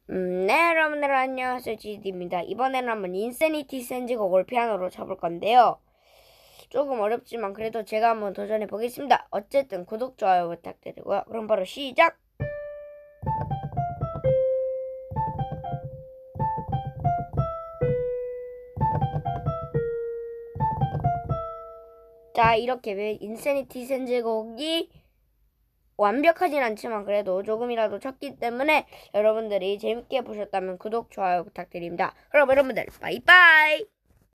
네, 여러분들 안녕하세요. GD입니다. 이번에는 한번 인세니티 센즈 곡을 피아노로 쳐볼 건데요. 조금 어렵지만 그래도 제가 한번 도전해 보겠습니다. 어쨌든 구독, 좋아요 부탁드리고요. 그럼 바로 시작! 자, 이렇게 인세니티 센즈 곡이 완벽하진 않지만 그래도 조금이라도 쳤기 때문에 여러분들이 재밌게 보셨다면 구독, 좋아요 부탁드립니다. 그럼 여러분들 빠이빠이!